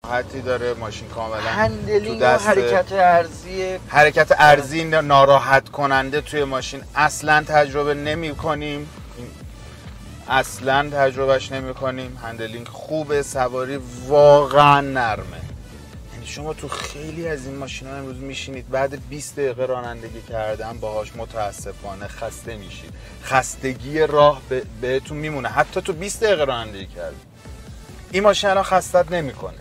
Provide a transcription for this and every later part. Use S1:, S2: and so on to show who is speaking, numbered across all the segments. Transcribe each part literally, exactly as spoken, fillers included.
S1: راحتی داره، ماشین کاملا
S2: هندلینگ و حرکت ارزی
S1: حرکت ارزی ناراحت کننده توی ماشین اصلا تجربه نمی کنیم، اصلا تجربهش نمی کنیم. هندلینگ خوبه، سواری واقعا نرمه. یعنی شما تو خیلی از این ماشینا امروز میشینید بعد بیست دقیقه رانندگی کردن باهاش متاسفانه خسته میشید، خستگی راه بهتون میمونه حتی تو بیست دقیقه رانندگی کرد. این ماشین الان خستت نمیکنه.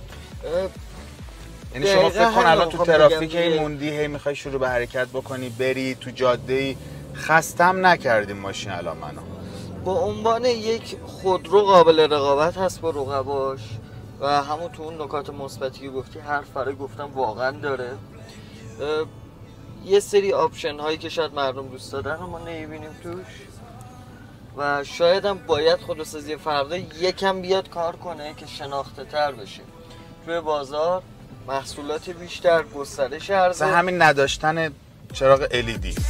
S1: یعنی شما فکر کن الان تو ترافیک هی موندی، هی میخوای شروع به حرکت بکنی بری تو جاده، خستم نکردیم ماشین الان منو.
S2: با عنوان یک خودرو قابل رقابت هست با رقباش و همون تو اون نکات مثبتی که گفتی حرف برای گفتم واقعا داره. یه سری آپشن هایی که شاید مردم دوست دارن ما نمیبینیم توش و شاید هم باید خودروسازی فردا یکم بیاد کار کنه که شناخته تر بشه توی بازار، محصولات بیشتر، گسترش عرضه.
S1: همین نداشتن چراغ ال ای دی.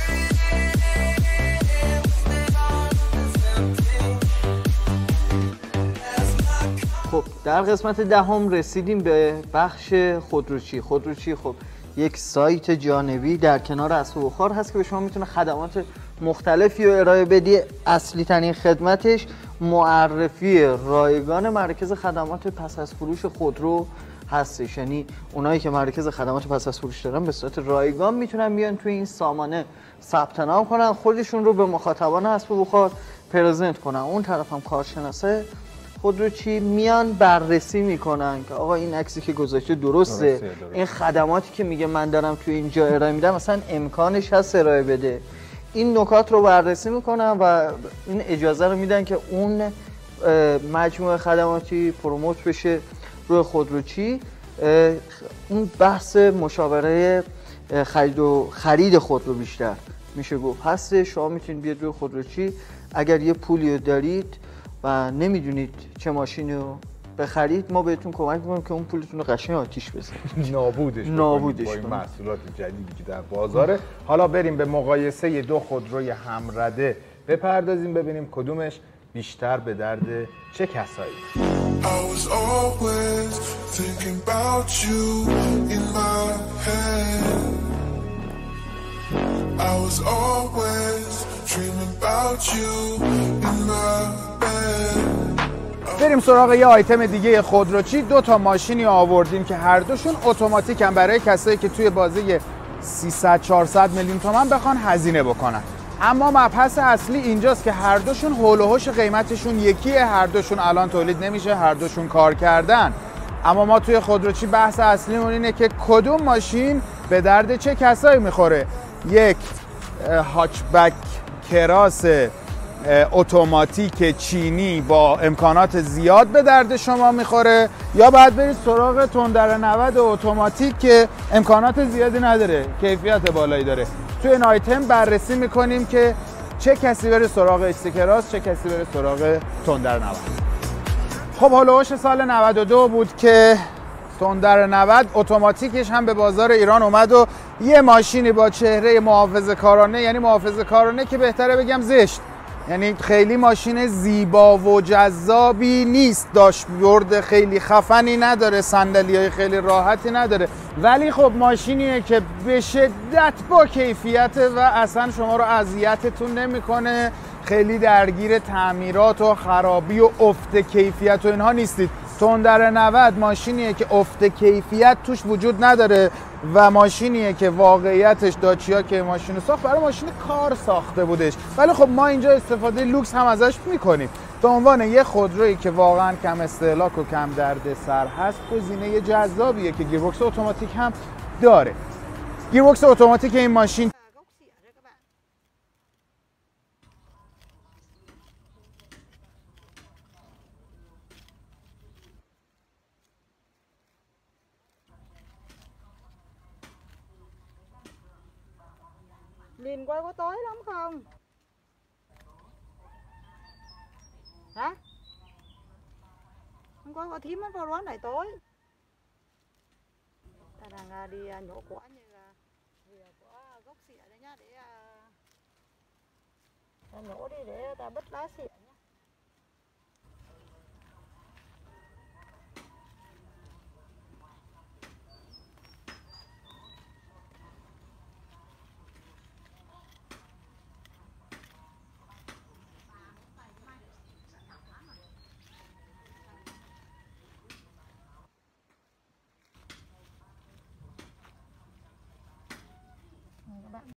S2: خب در قسمت دهم رسیدیم به بخش خودروچی. خودروچی خب یک سایت جانبی در کنار اسب و بخار هست که به شما میتونه خدمات مختلفی رو ارائه بدی. اصلی ترین خدمتش معرفی رایگان مرکز خدمات پس از فروش خودرو هستش. یعنی اونایی که مرکز خدمات پس از فروش دارن به صورت رایگان میتونن بیان توی این سامانه ثبت نام کنن، خودشون رو به مخاطبان اسب و بخار پرزنت کنن. اون طرف هم کارشناسه خودروچی میان بررسی میکنن که آقا این عکسی که گذاشته درسته, درسته, درسته. این خدماتی که میگه من دارم توی اینجا ارائه میدم مثلا امکانش هست ارائه بده. این نکات رو بررسی میکنن و این اجازه رو میدن که اون مجموعه خدماتی پروموت بشه روی خودروچی. اون بحث مشاوره خرید و خرید خودرو بیشتر میشه گفت هست. شما میتونید بیاد روی خودروچی، اگر یه پولی دارید و نمیدونید چه ماشینی رو بخرید ما بهتون کمک میکنیم که اون پولتون رو قشنگ آتیش بزنید،
S1: نابودش
S2: نابودش
S1: با این محصولات جدیدی که در بازاره. حالا بریم به مقایسه دو خودروی همرده بپردازیم ببینیم کدومش بیشتر به درد چه کسایی. بریم سراغ یه آیتم دیگه خودروچی. دو تا ماشینی آوردیم که هر دوشون اتوماتیک هم برای کسایی که توی بازه سیصد چهارصد میلیون تومان بخوان هزینه بکنن. اما مبحث اصلی اینجاست که هر دوشون حول و حوش قیمتشون یکیه، هر دوشون الان تولید نمیشه، هر دوشون کار کردن. اما ما توی خودروچی بحث اصلیمون اینه که کدوم ماشین به درد چه کسایی میخوره. یک هاچبک کراس اتوماتیک چینی با امکانات زیاد به درد شما میخوره، یا باید برید سراغ تندر نود اتوماتیک که امکانات زیادی نداره، کیفیت بالایی داره. توی این آیتم بررسی میکنیم که چه کسی بره سراغ استیکراس، چه کسی بره سراغ تندر نود. خب هولوش سال نود و دو بود که تندر نود اتوماتیکش هم به بازار ایران اومد و یه ماشینی با چهره محافظه‌کارانه، یعنی محافظه‌کارانه که بهتره بگم زشت، یعنی خیلی ماشین زیبا و جذابی نیست، داشبورد خیلی خفنی نداره، صندلی‌های خیلی راحتی نداره، ولی خب ماشینیه که به شدت با کیفیته و اصلا شما رو اذیتتون نمیکنه، خیلی درگیر تعمیرات و خرابی و افت کیفیت و اینها نیستید. تندر نود ماشینیه که افت کیفیت توش وجود نداره و ماشینیه که واقعیتش داچیا که ماشین ساخت برای ماشین کار ساخته بودش، ولی خب ما اینجا استفاده لوکس هم ازش میکنیم. به عنوان یه خودرویی که واقعا کم استهلاک و کم درد سر هست، گزینه جذابیه که گیربکس اتوماتیک هم داره. گیربکس اتوماتیک این ماشین
S3: Nhìn coi có tối lắm không? Hả? Không có, có thím nó vào đoán này tối. Ta đang đi nhổ quả như là có gốc xỉa đấy nhá, để ta nhổ đi để ta bứt lá xỉa nhá.